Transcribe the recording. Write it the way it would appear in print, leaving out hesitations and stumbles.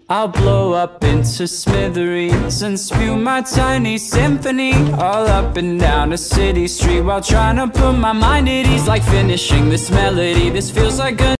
I'll blow up into smithereens and spew my tiny symphony all up and down a city street while trying to put my mind at ease. Like finishing this melody, this feels like a